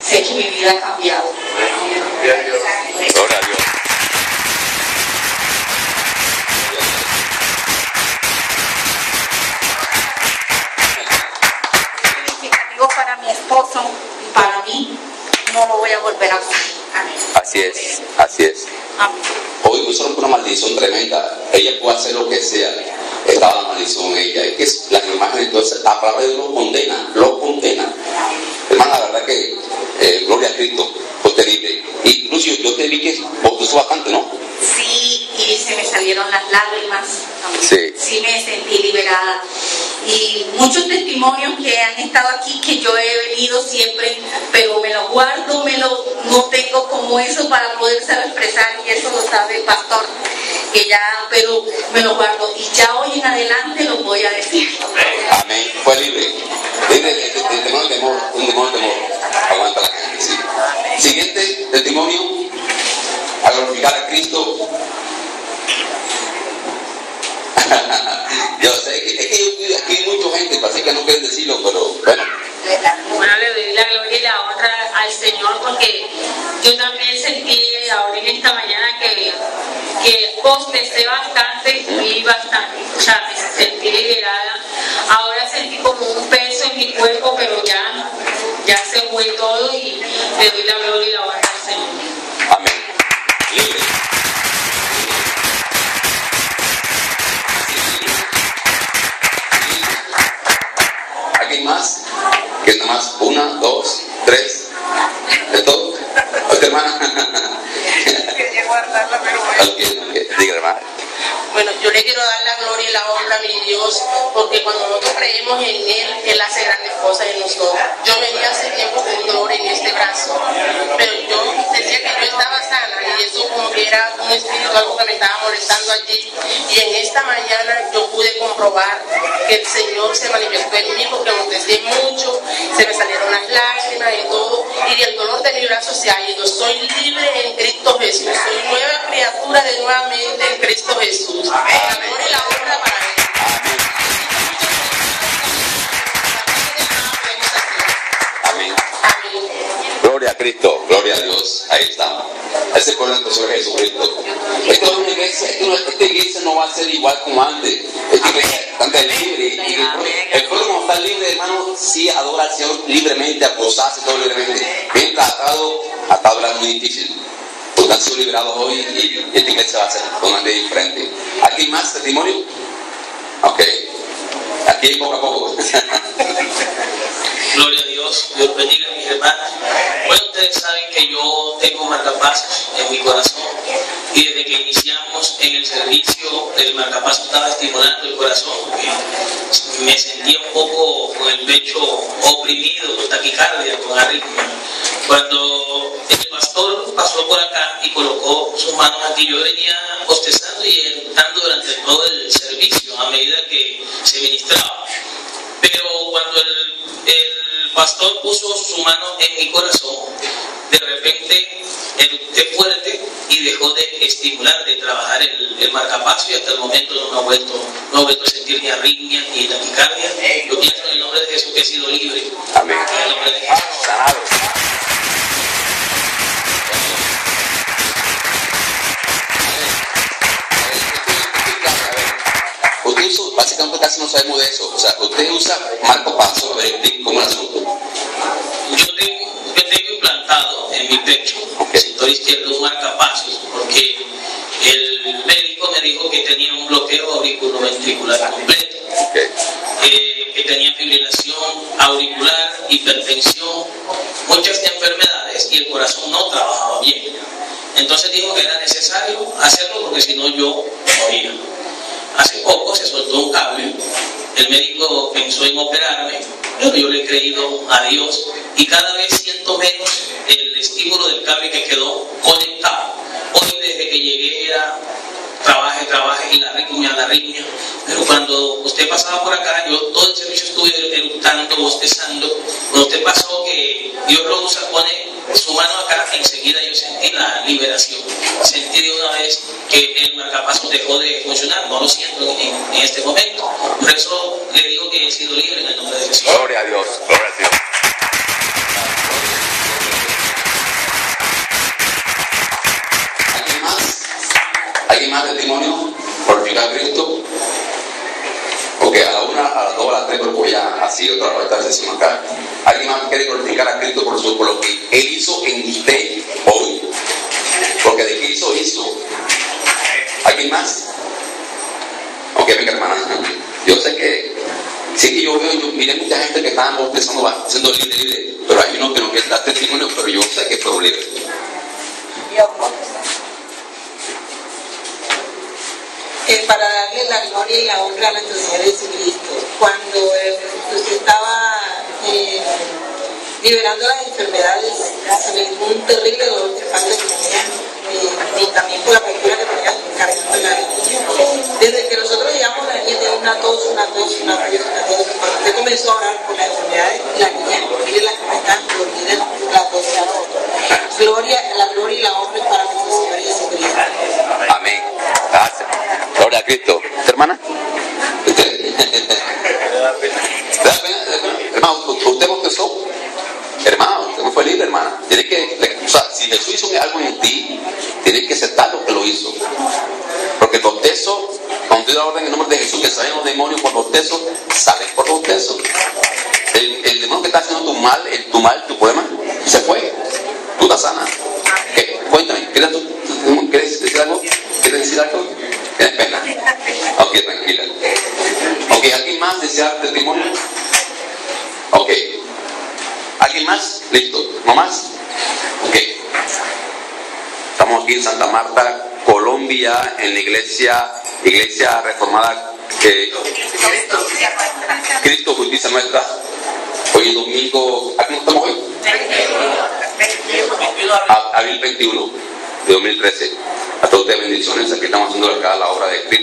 sé que mi vida ha cambiado. Gloria a Dios. Gloria a Dios. Significativo para mi esposo y para mí, no lo voy a volver a usar. Amén. Así es, así es. Amén. Hoy no solo una maldición tremenda, ella puede hacer lo que sea. Estaba la maldición en ella. Es que las imágenes, entonces, la palabra de Dios lo condena, lo condena. Hermana, la verdad que, gloria a Cristo, fue terrible. Y Lucio, yo te vi que vos sos bastante, ¿no? Sí, y se me salieron las lágrimas. Sí. Sí, me sentí liberada. Y muchos testimonios que han estado aquí que yo he venido siempre, pero me los guardo, no tengo como eso para poder saber expresar, y eso lo sabe el pastor, que ya, pero me lo guardo y ya hoy en adelante lo voy a decir. Amén. Fue libre. Libre de temor, un temor. Aguanta la gente, sí. Siguiente testimonio, a glorificar a Cristo. Yo sé que aquí hay mucha gente, así que no quieren decirlo, pero bueno. Bueno, le doy la gloria y la honra al Señor, porque yo también sentí ahora en esta mañana que bostecé bastante, fui bastante, o sea, me sentí liberada. Ahora sentí como un peso en mi cuerpo, pero ya se fue todo, y le doy la gloria y la honra al Señor. Amén. Libre. ¿Alguien más? ¿Que nada más? 1, 2, 3. ¿De todo? ¿Otra hermana? Quería guardarla, pero bueno. Okay. Diga, hermana. Bueno, yo le quiero dar la gloria y la honra a mi Dios, porque cuando nosotros creemos en Él, Él hace grandes cosas en nosotros. Yo venía hace tiempo con dolor en este brazo, pero yo decía que yo estaba sana, y eso como que era un espíritu, algo que me estaba molestando allí. Y en esta mañana yo pude comprobar que el Señor se manifestó en mí, porque me testé mucho, se me salieron las lágrimas y todo, y el dolor de mi brazo se ha ido. Soy libre en Cristo Jesús, soy nueva criatura de nuevamente en Cristo Jesús. La gloria y la honra para Él. Amén. Amén. Gloria a Cristo, gloria a Dios. Ahí estamos. Ese pueblo de nuestro Señor Jesucristo. Esta es una iglesia, esta iglesia no va a ser igual como antes. Esta iglesia está libre. Y el pueblo como está libre, hermano, sí adora al Señor libremente, a gozarse todo libremente. Mientras atado era muy difícil. Porque han sido liberados hoy, y esta iglesia va a ser totalmente diferente. ¿Aquí más testimonio? Ok. Aquí poco a poco. Gloria a Dios, Dios bendiga a mis hermanos. Bueno, ustedes saben que yo tengo marcapasos en mi corazón, y desde que iniciamos en el servicio, el marcapaso estaba estimulando el corazón, porque me sentía un poco con el pecho oprimido, con taquicardia, con arritmia. Cuando el pastor pasó por acá y colocó sus manos aquí, yo venía bostezando y eructando durante todo el servicio a medida que se ministraba. Pero cuando el pastor puso su mano en mi corazón, de repente eructé fuerte y dejó de estimular, de trabajar el marcapaso, y hasta el momento no he vuelto a sentir ni arritmia ni taquicardia. Yo pienso en el nombre de Jesús que he sido libre. Amén. En el nombre de Jesús. Sanado. Básicamente casi no sabemos de eso. O sea, usted usa marcapaso, ¿cómo es el asunto? Yo tengo implantado en mi pecho, el sector izquierdo, un marcapasos, porque el médico me dijo que tenía un bloqueo auriculoventricular completo, que tenía fibrilación auricular, hipertensión, muchas enfermedades, y el corazón no trabajaba bien. Entonces dijo que era necesario hacerlo, porque si no yo moría. Hace poco se soltó un cable, el médico pensó en operarme, pero yo le he creído a Dios, y cada vez siento menos el estímulo del cable que quedó conectado. Hoy desde que llegué era trabaje, y la arritmia, pero cuando usted pasaba por acá, yo todo el servicio estuve eructando, bostezando. Cuando usted pasó, que Dios lo usa, pone su mano acá, enseguida yo sentí la liberación. Sentí de una vez que el marcapaso dejó de funcionar, no lo siento en este momento. Por eso le digo que he sido libre en el nombre de Jesús. Gloria a Dios, gloria a Dios. ¿Alguien más testimonio? ¿Glorificar a Cristo? Ok, a la 1, a las 2, a las 3, porque voy a así otra sesión acá. ¿Alguien más quiere glorificar a Cristo por lo que Él hizo en usted hoy? Porque de que hizo. ¿Alguien más? Ok, venga, hermana. Yo sé que, sí que yo miré mucha gente que estábamos pensando, siendo libre, pero hay uno que no quiere dar testimonio, pero yo sé que fue libre. Para darle la gloria y la honra a nuestro Señor Jesucristo. Cuando usted estaba liberando las enfermedades, se me dio un terrible dolor de espalda que tenía, y también por la postura que tenía cargando la niña. Desde que nosotros llegamos, la niña tenía una tos. Cuando usted comenzó a orar por las enfermedades, la niña, mire las que están dormidas, la tos ya no. La gloria y la honra para nuestro Señor Jesucristo. Amén. Gracias. Gloria a Cristo. ¿Hermana? Hermano, ¿usted bautizó? Hermano, usted no fue libre, hermana. Tiene que, o sea, si Jesús hizo algo en ti, tienes que aceptar lo que lo hizo. Porque los tesos, cuando te da orden en el nombre de Jesús, que salen los demonios por los tesos, salen por los tesos. El demonio que está haciendo tu problema, se fue. Tú estás sana. ¿Qué? Cuéntame, ¿quieres decir algo? ¿Quieres decir algo? ¿Tienes pena? Ok, tranquila. Ok, ¿alguien más desea testimonio? Ok. ¿Alguien más? Listo. ¿No más? Ok. Estamos aquí en Santa Marta, Colombia, en la iglesia reformada Cristo Justicia Nuestra. Hoy es domingo. ¿A cómo estamos hoy? Abril 21 de 2013. A todos ustedes bendiciones. Aquí estamos haciendo acá la obra de Cristo.